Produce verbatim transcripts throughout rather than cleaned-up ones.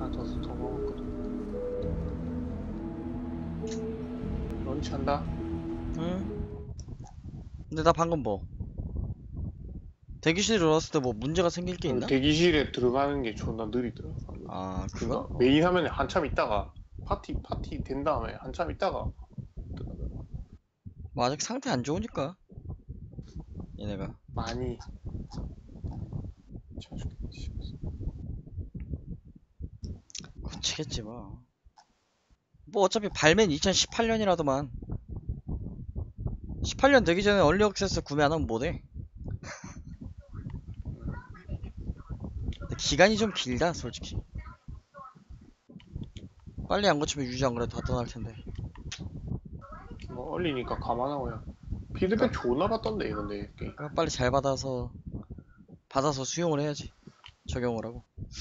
하나 더, 더 먹었거든. 런치한다? 응. 근데 나 방금 뭐 대기실에 들어왔을 때 뭐 문제가 생길 게 그 있나? 대기실에 들어가는 게 존나 느리더라. 아 그거? 그니까 메인 화면에 한참 있다가 파티 파티 된 다음에 한참 있다가 뭐 아직 상태 안 좋으니까 얘네가. 많이 쳐주겠지. 고치겠지 뭐. 뭐 어차피 발매는 이천십팔 년이라더만. 십팔 년 되기 전에 얼리 액세스 구매 안 하면 못해. 근데 기간이 좀 길다 솔직히. 빨리 안 고치면 유지 안 그래도 다 떠날 텐데. 뭐 얼리니까 감안하고요. 피드백 그러니까. 존나 받던데 근데 게임. 그러니까 빨리 잘 받아서 받아서 수용을 해야지. 적용을 하고.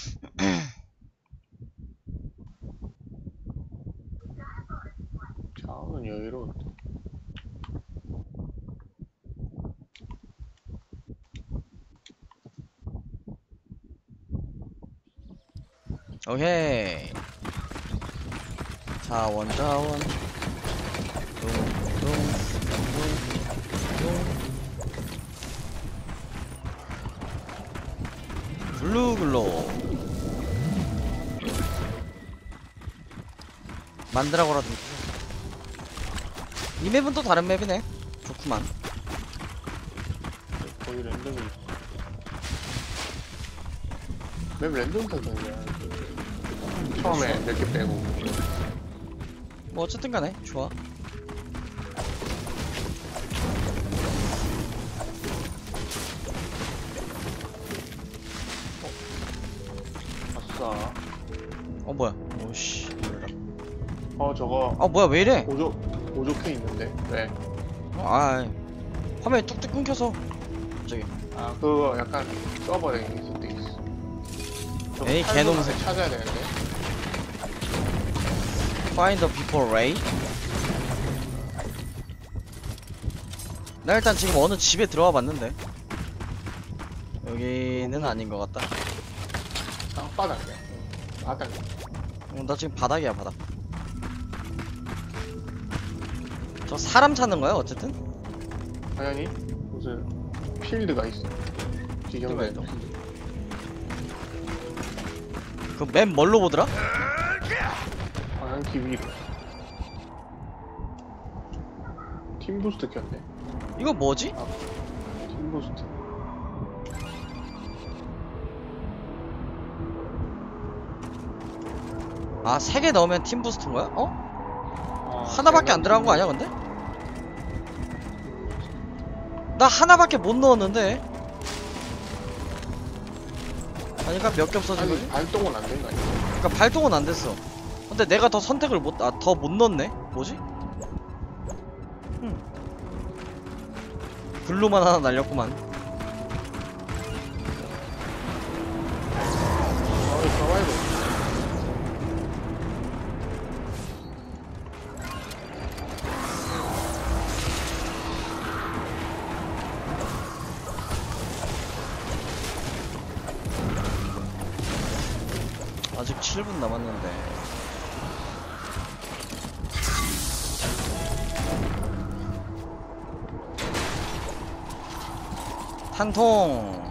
자원은 여유로운데. 오케이. 자원 자원. 둥둥둥둥. 블루글로 만들어고라도 이 맵은 또 다른 맵이네. 좋구만. 거의 랜덤이 맵 랜덤 선정이야. 처음에 몇 개 빼고. 뭐 어쨌든 간에 좋아. 아싸. 어 뭐야. 오씨. 어 저거 아 뭐야 왜 이래. 오조 오조캐 있는데 왜? 어, 아 화면이 뚝뚝 끊겨서 저기. 아 그거 약간 서버에 있을 때 있어. 저거 에이, 팔 분 개놈새. 안에 찾아야 되는데. Find the people Ray. 나 일단 지금 어느 집에 들어와 봤는데 여기는 아닌 것 같다. 땅바닥이야. 바닥. 어, 나 지금 바닥이야 바닥. 저 사람 찾는 거야 어쨌든? 당연히 무슨 필드가 있어. 지정된. 필드가 그 맵 뭘로 보더라? 방향키 위로. 팀 부스트 켰네. 이거 뭐지? 팀 부스트. 아 세 개 넣으면 팀 부스트인 거야? 어? 아, 하나밖에 안 들어간 거 아니야 근데? 나 하나밖에 못 넣었는데. 아니까 몇 개 없어진 거지? 아니 발동은 안 된 거 아니야? 그러니까 발동은 안 됐어. 근데 내가 더 선택을 못, 아, 더 못 넣었네? 뭐지? 음. 블루만 하나 날렸구만. 어이 서바이벌. 아직 칠 분 남았는데. 탄통.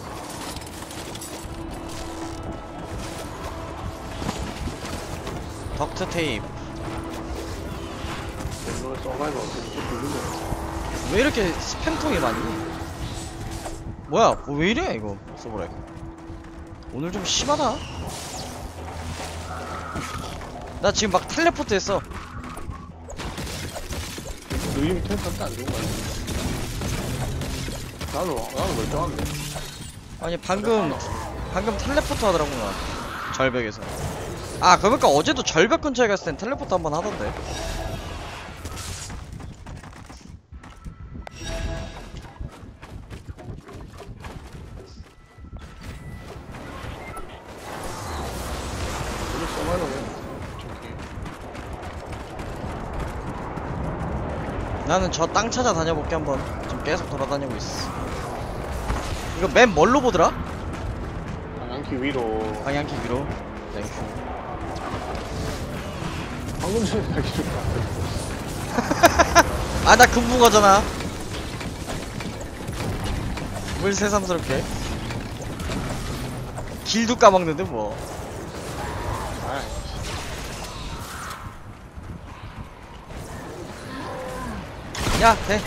덕트 테이프. 너 서바이벌 어떻게 부르는 왜 이렇게 스팸통이 많이? 뭐야, 뭐 왜 이래 이거 서브렉. 오늘 좀 심하다. 나 지금 막 텔레포트 했어. 너 이미 텐트한테 안 좋은 거 아니야? 나는 나는 멀쩡한데. 아니 방금 방금 텔레포트 하더라고 나 절벽에서. 아 그러니까 어제도 절벽 근처에 갔을 땐 텔레포트 한번 하던데. 오늘 서바이벌은 저기 나는 저 땅 찾아 다녀볼게 한번. 지금 계속 돌아다니고 있어. 이거 맵 뭘로 보더라? 방향키 위로. 방향키 위로. 땡큐. 방금 전에 하기 좀 아, 나 금붕어잖아. 뭘 새삼스럽게. 길도 까먹는데 뭐. 아, 야, 돼.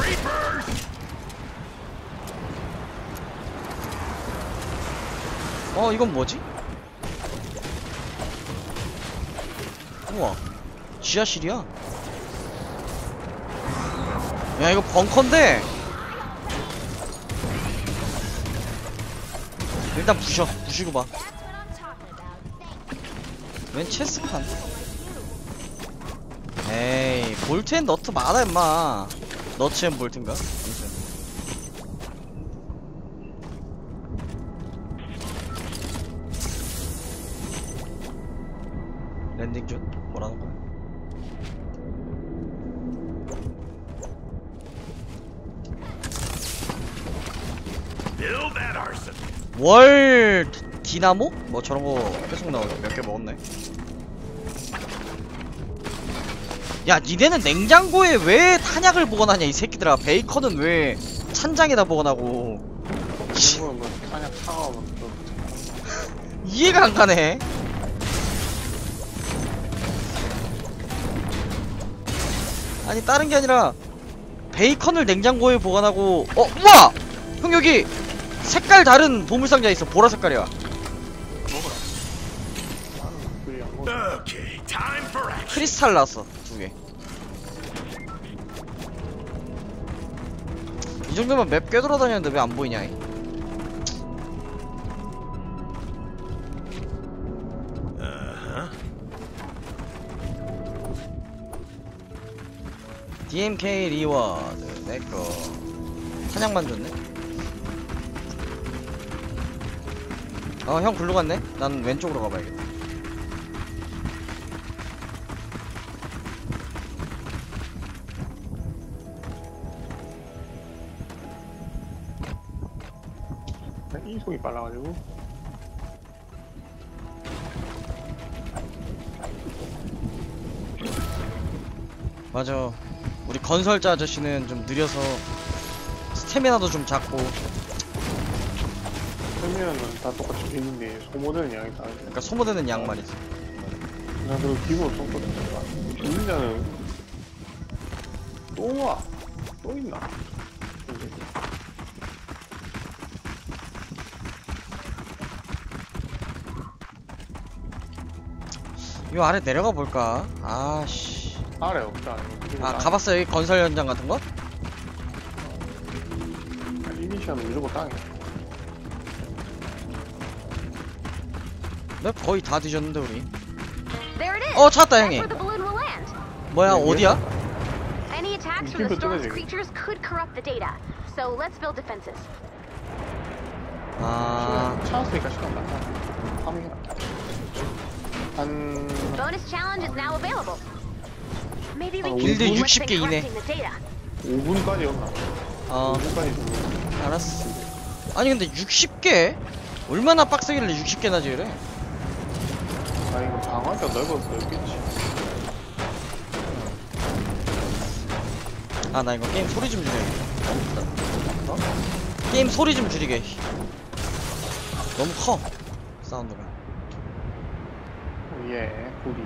어, 이건 뭐지? 우와, 지하실이야. 야, 이거 벙커인데. 일단 부셔, 부시고 봐. 웬 체스판? 에이, 볼트 앤 너트 많아 임마. 너츠 앤 볼트인가? 아무튼. 랜딩 중? 뭐라는 거야? 월 디나모? 뭐 저런 거 계속 나오네. 몇 개 먹었네. 야, 니네는 냉장고에 왜 탄약을 보관하냐 이 새끼들아. 베이컨은 왜 찬장에다 보관하고. 이거는 뭐 탄약 차가워. 이해가 안 가네. 아니, 다른 게 아니라 베이컨을 냉장고에 보관하고. 어, 우와! 형 여기 색깔 다른 보물상자 있어. 보라 색깔이야. 먹어라. 나는 그리 안 먹어. 크리스탈 나왔어. 두 개. 이 정도면 맵 꽤 돌아다녔는데 왜 안 보이냐? 이. 디엠케이 리워드 내꺼. 사냥만 줬네. 어, 형 글로 갔네? 난 왼쪽으로 가봐야겠다. 이속이 빨라가지고. 맞아. 우리 건설자 아저씨는 좀 느려서 스태미나도 좀 작고. 설명은 다 똑같이 있는데 소모되는 양이 다르지. 그러니까 소모되는 양 말이지. 나 그리고 기본 썼거든. 인자는 또 와. 또 있나? 이 아래 내려가 볼까? 아씨. 아래 없다. 아, 가봤어? 여기 건설 현장 같은 거? 이니시아는 무조건 땅이야. 맵 거의 다 뒤졌는데 우리. There it is. 어, 찾았다 That's 형이. where the balloon will land. 뭐야, 네, 어디야? Any attacks from the storm's creatures could corrupt the data. So let's build defenses. 아, 찾았으니까 시간 많다. 파밍해라. 한 Bonus challenge is now available. Maybe we 아, can 길드 see what's 육십 개 been 이내. corrupting the data. 오 분까지 였나? 어, 오 분까지 좀. 알았어. 아니 근데 육십 개? 얼마나 빡세길래 육십 개나 지으래? 아 이거 방어가 넓어서 넓겠지. 아, 나 이거 게임 소리 좀 줄여야겠다. 어? 게임 소리 좀 줄이게. 너무 커 사운드가. 예, 구리.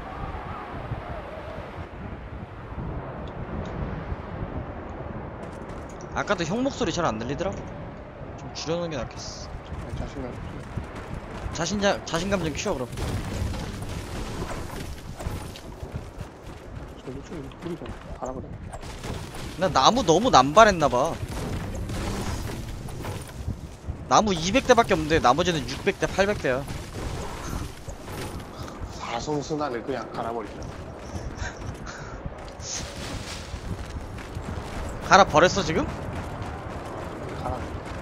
아까도 형 목소리 잘 안 들리더라고. 좀 줄여놓는 게 낫겠어. 자신감. 자신자, 자신감 좀 키워 그럼. 저기 좀 구리 좀 갈아버려. 나 나무 너무 남발했나봐. 나무 이백 대밖에 없는데 나머지는 육백 대, 팔백 대야. 사성순환을 그냥 갈아버리자. 갈아 버렸어 지금? 갈아.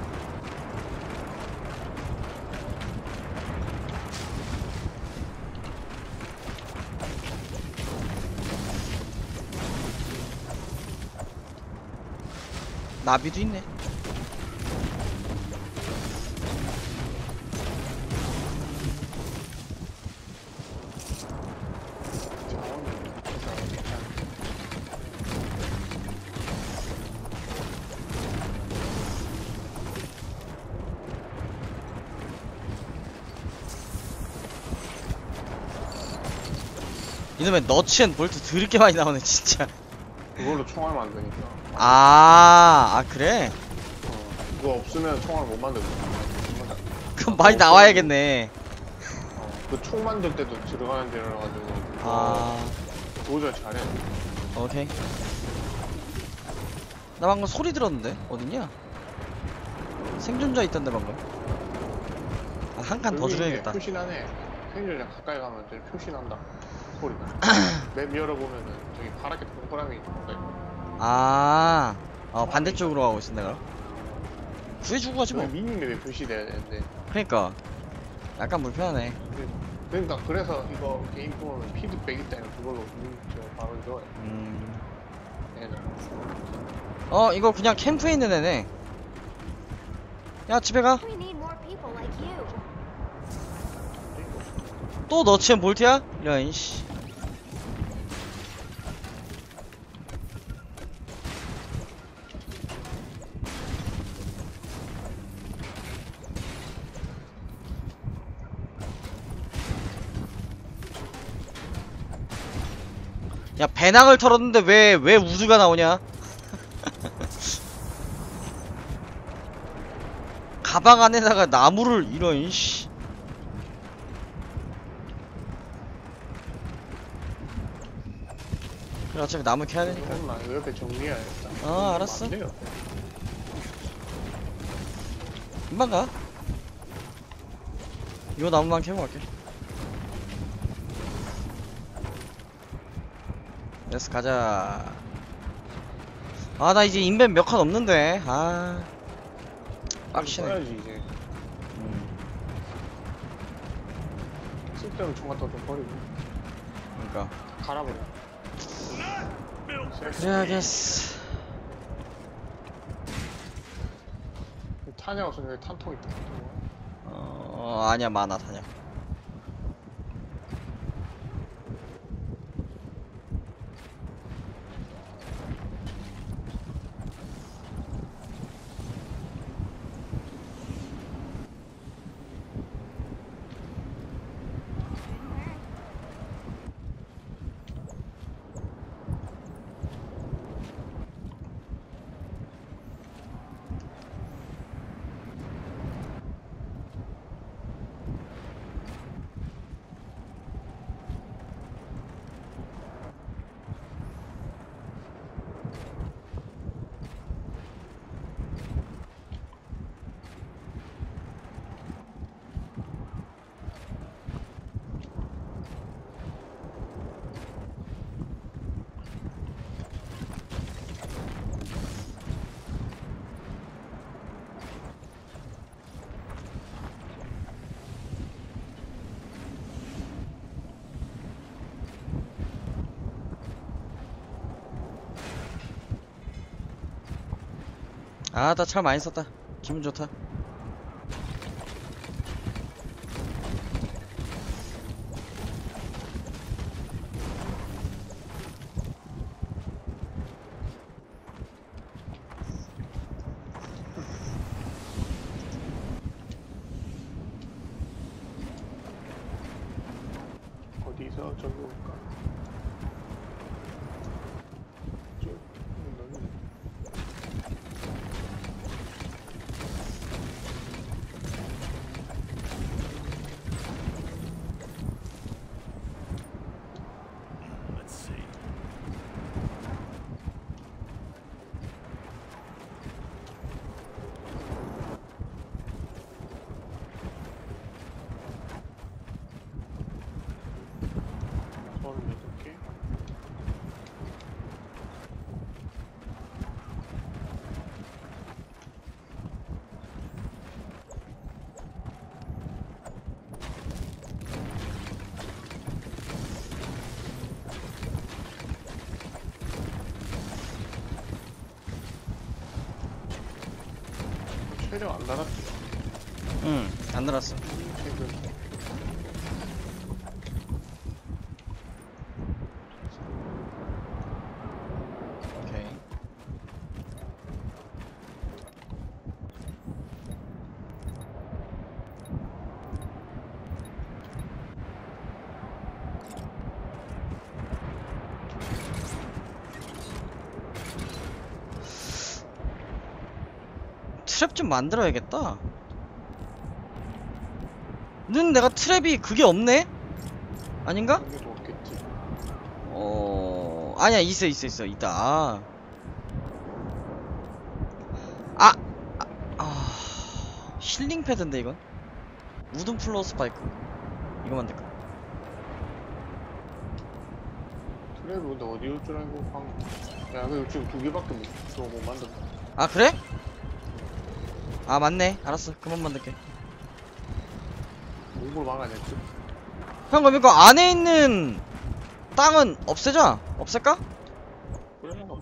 나비도 있네. 이놈의 너츠 앤 볼트 드럽게 많이 나오네 진짜. 그걸로 총알 만드니까. 아, 아 그래? 어, 이거 없으면 총알 못 만들고. 그럼 많이 나와야겠네. 어, 그 총 만들 때도 들어가는 데라 가지고. 아, 도저히 잘해. 오케이. 나 방금 소리 들었는데 어딨냐? 생존자 있던데 방금. 아, 한 칸 더 여기 줄여야겠다. 표시나네. 생존자 가까이 가면 저기 표시난다. 소리가. 맵 열어보면은 저기 파랗게 동그라미 가까이. 아, 어 반대쪽으로 가고 있어 내가. 구해주고 가지 저기 뭐. 미니맵에 표시돼야 되는데. 그러니까 약간 불편하네. 그러니까 그래서 이거 게임 보면 피드백 있다는 그걸로 저 바로 줘요. 음. 얘는. 어 이거 그냥 캠프에 있는 애네. 야 집에 가. We need more people like you. 또 너츠 앤 볼트야? 이런 씨. 야 배낭을 털었는데 왜 왜 우주가 나오냐? 가방 안에다가 나무를 이런 씨. 그래 어차피 나무 캐야 되니까. 이건 나 옆에 정리해야겠다. 어, 알았어. 안 돼요. 금방 가. 이거 나무만 캐고 갈게. 렛츠 가자. 아 나 이제 인벤 몇 칸 없는데. 아 빡치네. 써야지 이제. 음, 쓸데없는 총 같은 거좀 버리고 그러니까 갈아버려. 그래야겠어. 탄약 없으면 여기 탄통 있다. 어 아니야 많아 타냐. 아 나 잘 많이 썼다. 기분 좋다. 어디서 저기 올까? 저, 너는 Let's see. 서른여덟 개. 최대한 안 달았지. 응 안 늘었어. 최근. 오케이. 트랩 좀 만들어야겠다. 는 내가 트랩이 그게 없네? 아닌가? 그게 더 없겠지. 어... 아니야, 있어 있어 있어 있다. 아, 아, 아... 힐링 패드인데 이건? 우든 플로어 스파이크 이거 만들까? 트랩이 근데 어디 올 줄 알고 방. 야, 그 지금 두 개밖에 못, 저거 못 만든다. 아 그래? 아 맞네. 알았어, 그만 만들게. 몽골 망하겠지. 형 그럼 이거 안에 있는 땅은 없애자. 없앨까? 그래, 뭐.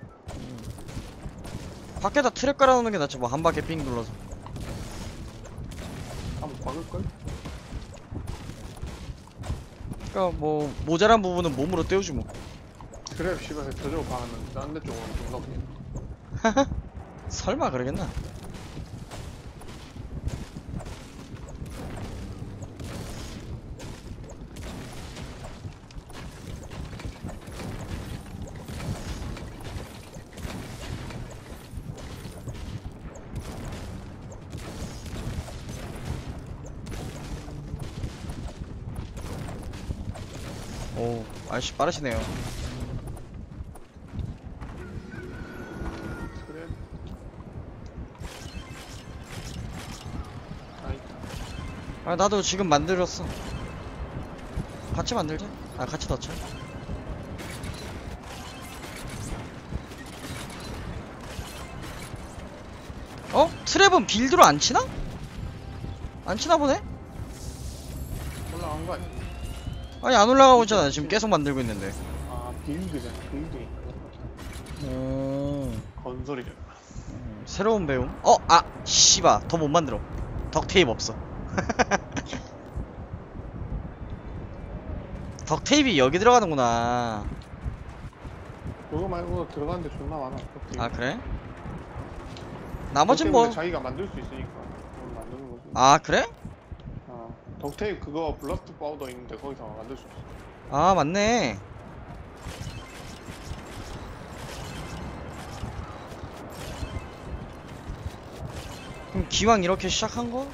밖에다 트랩 깔아놓는 게 낫지 뭐 한 바퀴 삥 눌러서. 한번 박을걸? 그니까 뭐 모자란 부분은 몸으로 때우지 뭐. 트랩 씨발 저쪽으로 가면 딴 데 쪽으로 존나 보네. 설마 그러겠나? 오, 아저씨 빠르시네요. 트랩. 아, 있다. 아 나도 지금 만들었어. 같이 만들자. 아 같이 넣자. 어? 트랩은 빌드로 안 치나? 안 치나 보네? 올라간 거 아니야? 아니 안 올라가고 있잖아. 지금 계속 만들고 있는데. 아, 빌드잖아. 빌드. 오, 건설이잖아. 음, 새로운 배움. 어? 아! 씨바 더 못 만들어. 덕테이프 없어. 덕테이프이 여기 들어가는구나. 그거 말고 들어가는데 존나 많아. 덕테이프. 아 그래? 나머진 덕테이프는 뭐. 자기가 만들 수 있으니까 그걸 만드는 거지. 아 그래? 어, 덕테이프 그거 블러스트 파우더 있는데 거기서 만들 수 있어. 아 맞네. 그럼 기왕 이렇게 시작한 거?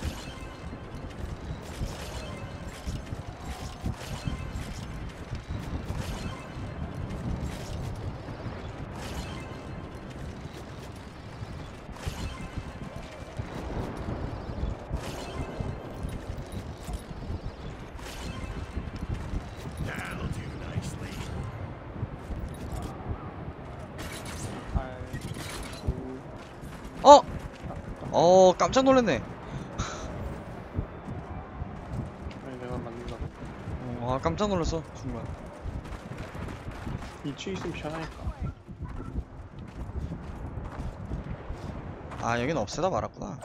That'll do nicely. 팔, 구, 어! 어 깜짝 놀랐네. 아니 내가 만든다고. 어, 아 깜짝 놀랐어 순간. 위치 있으면 편하니까. 아 여긴 없애다 말았구나.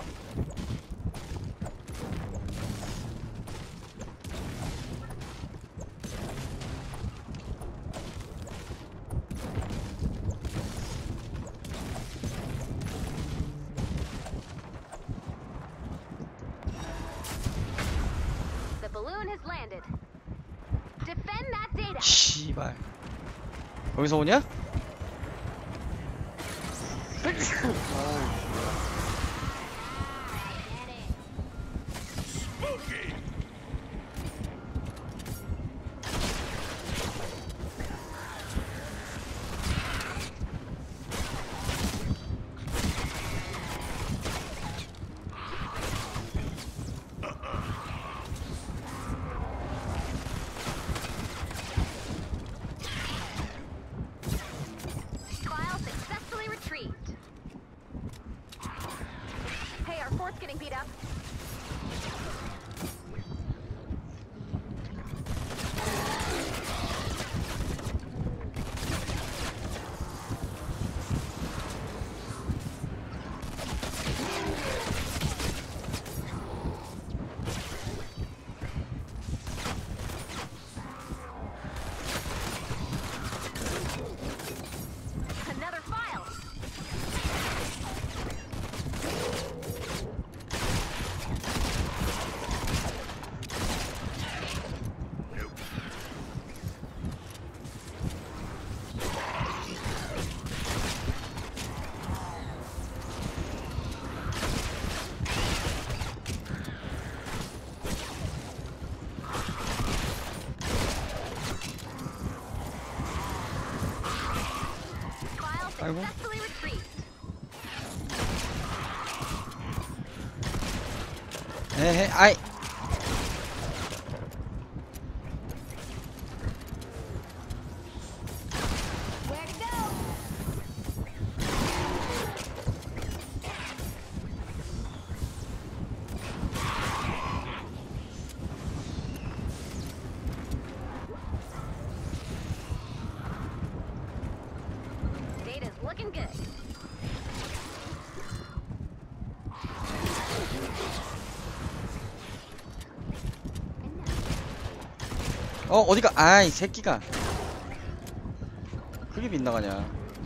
The balloon has landed. Defend that data. 씨발. 여기서 오냐? Spooky. Trial successfully retrieved. 아이고. successfully retrieved. 에헤, 아이. Where to go? Data's looking good. 어, 어디가? 아, 이 새끼가. 그게 빗나가냐.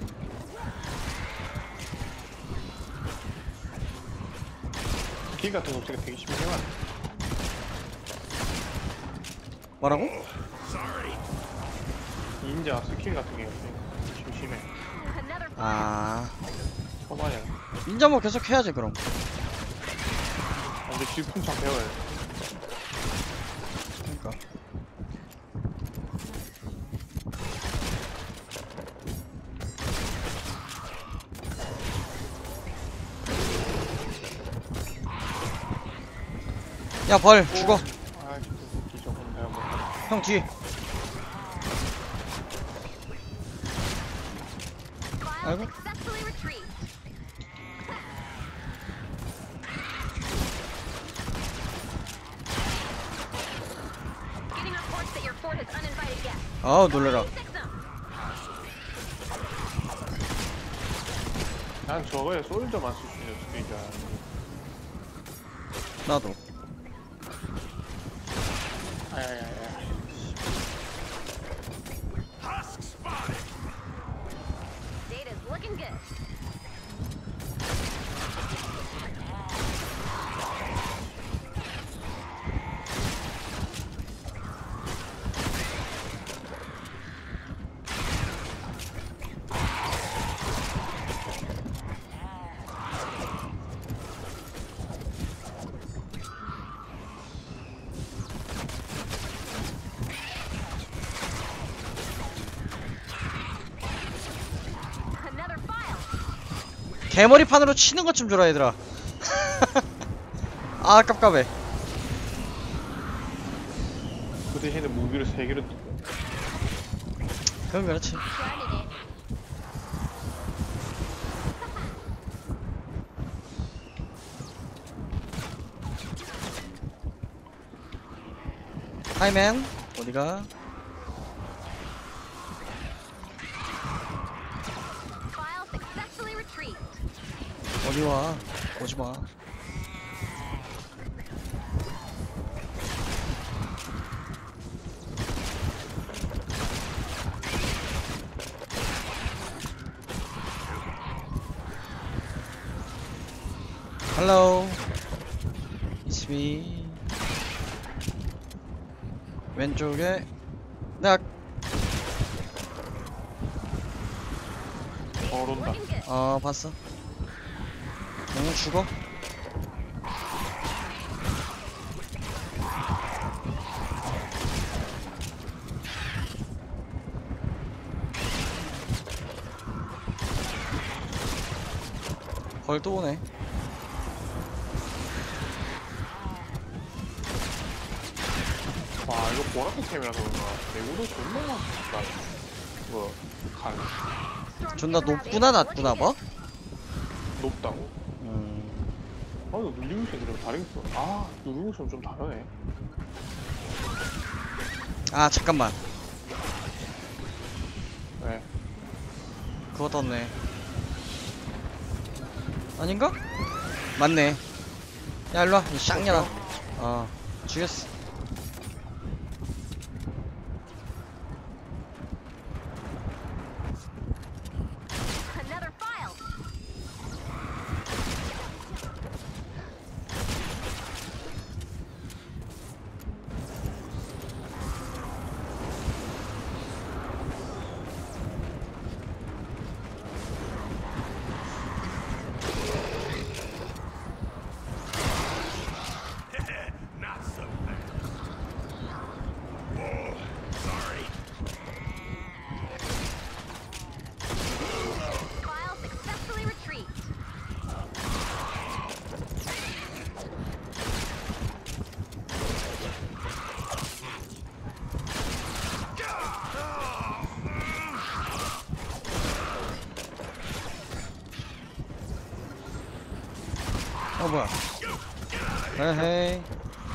길 같은 거 되게 되게 심심하네. 뭐라고? 인자 스킬 같은 게 되게 심심해. Another 아, 초반에. 인자 뭐 계속 해야지, 그럼. 아, 근데 질풍창 배워야 돼. 그러니까. 야, 벌, 죽어. 아, 진짜 웃기 저건 내가 뭐. 형 뒤에. file 아이고. successfully retrieved. Getting reports that your fort has uninvited guests. 아우, 놀래라. Fix them. 난 저거에 솔저만 쓸 수 있는 스킬인 줄 알았는데. 나도. 아야야야. Husk spotted. Data's looking good. Another file. 개머리판으로 치는 것 좀 줘라, 얘들아. 아, 아깝까베. 그 대신에 무기를 세 개를 뜯고. 그건 그렇지. Grounded it. 하이맨, 어디가? File successfully retrieved. 어디와? 오지마. Hello. It's me. 왼쪽에 나 어, 온다. Looking good. 어, 봤어. 너무 죽어. 벌 또 오네. 와, 이거 보라색 캠이라서 그런가. 내구도 존나 많다. 뭐, 간. Storm 존나 team 높구나 routed. 낮구나 Looking 뭐? 높다고? 음. 아, 이거 눌리고 있으면 좀 다르겠어. 아, 누르고 있으면 좀 다르네. 아 잠깐만. 네. 그거 떴네. 아닌가? 맞네. 야 일로와 이 쌍년아. 어 죽였어. good. Another file. Not so fast. 뭐야. 에헤이.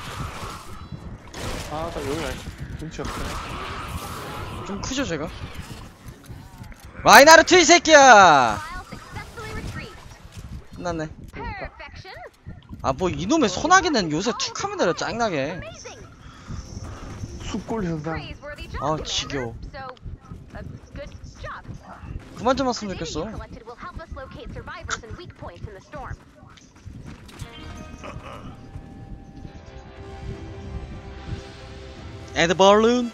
아, 나 여기 아니 눈치 없네. 좀 크죠 제가? 라인하르트 이 새끼야! File successfully retrieved. 끝났네. Perfection. 아 뭐 이놈의 소나기는 요새 툭하면 내려 짱나게. Amazing. 숯골 현상. Praiseworthy job, 아 Commander. 지겨워. So, a good job. 그만 좀 The 왔으면 data 좋겠어. you collected will help us locate survivors and weak points in the storm. 에드 발룬.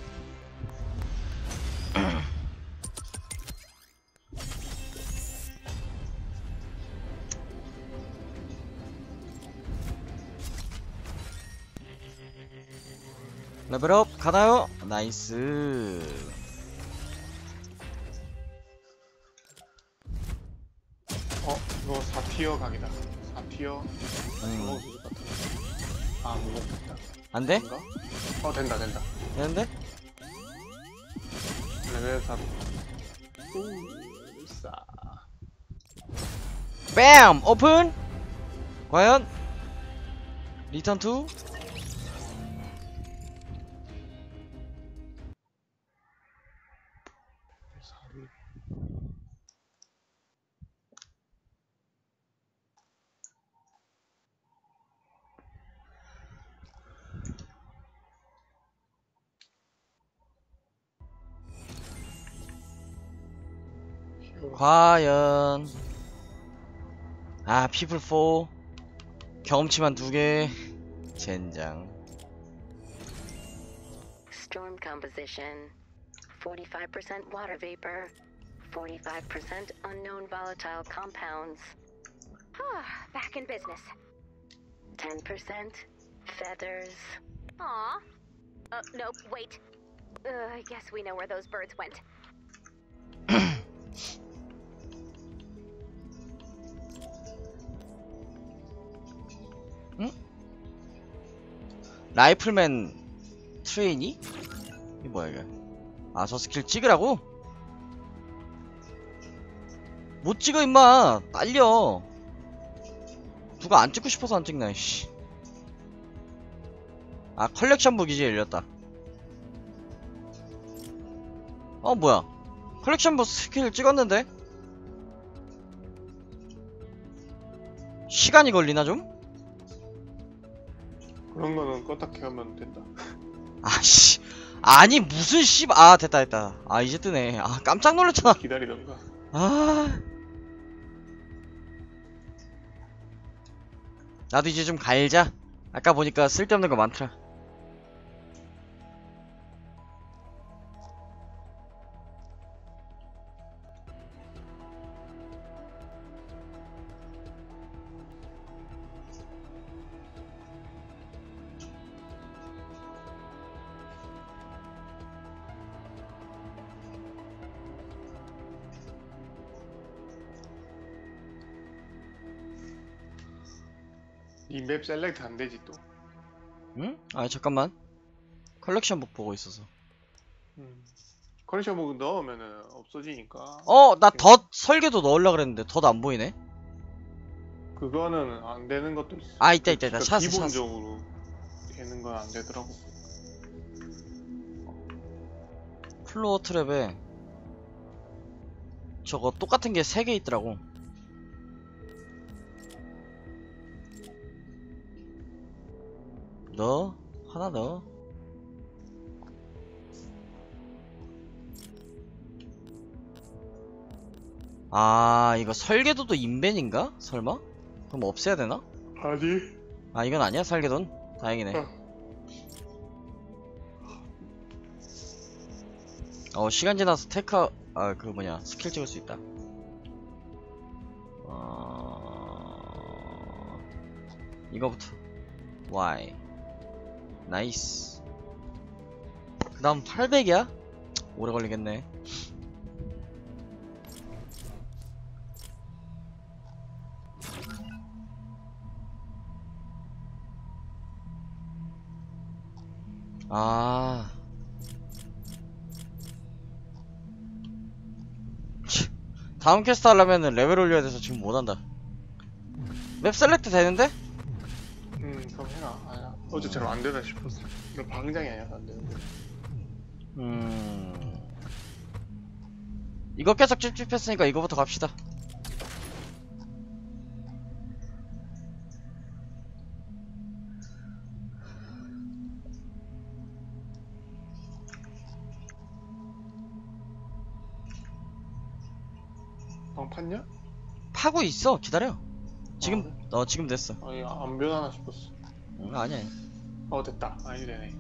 레벨업 가나요? 나이스. 어, 이거 사 티어 각이다. 사 티어. 음, 먹을 수 있을 것 같은데. 아, 못 먹겠다. 안 돼? 뭔가? 어, 된다, 된다. 되는데? 레벨 사. 우, 싸. 뺨! 오픈! 과연? 리턴 투? 과연 아 피플 사 경험치만 두개 젠장. Storm composition forty-five percent water vapor, forty-five percent unknown volatile compounds, Back in business. ten percent feathers. Aw. Uh, nope, wait. Uh, I guess we know where those birds went. 라이플맨 트레이니? 이게 뭐야 이게? 아 저 스킬 찍으라고? 못 찍어 임마. 딸려. 누가 안 찍고 싶어서 안 찍나 씨. 아 컬렉션북 이제 열렸다. 어 뭐야 컬렉션북 스킬 찍었는데? 시간이 걸리나 좀? 그런 거는 껐다 켜면 된다. 아씨 아니 무슨 씨발 아 됐다 됐다. 아 이제 뜨네. 아 깜짝 놀랐잖아. 기다리던가. 아 나도 이제 좀 갈자. 아까 보니까 쓸데없는 거 많더라. 이 맵 셀렉트 안 되지 또. 응? 아 잠깐만 컬렉션북 보고 있어서. 음. 컬렉션 목 넣으면은 없어지니까. 어 나 덧 설계도 넣으려고 그랬는데 덧 안 보이네. 그거는 안 되는 것도 있어. 아 있다 있다 있다. 그러니까 샷스 샷스. 기본적으로 되는 건 안 되더라고. 플로어 트랩에 저거 똑같은 게 세 개 있더라고. 너 하나 넣어. 아 이거 설계도도 인벤인가? 설마? 그럼 없애야 되나? 아니. 아 이건 아니야 설계도는? 다행이네. 어. 어 시간 지나서 테크 아 그 뭐냐 스킬 찍을 수 있다. 어... 이거부터 Y 나이스. 그 다음 팔백이야? 오래 걸리겠네. 아 다음 퀘스트 하려면은 레벨 올려야 돼서 지금 못한다. 맵 셀렉트 되는데? 음 그럼 해라. 아니야 어제처럼 안 되나 싶었어. 이거 방장이 아니라서 안 되는데. 음... 이거 계속 찝찝했으니까 이거부터 갑시다. 방 팠냐? 파고 있어. 기다려. 지금 아, 그래? 어 지금 됐어. 아니 안 변하나 싶었어. 응, 아니야. 어 됐다. 아니 되네.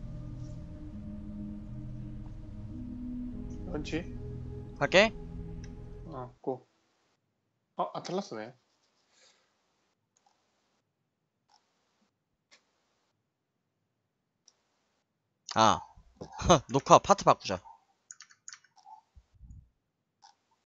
그렇지? 갈게. 어 고. 어 아틀라스네. 아 녹화 파트 바꾸자.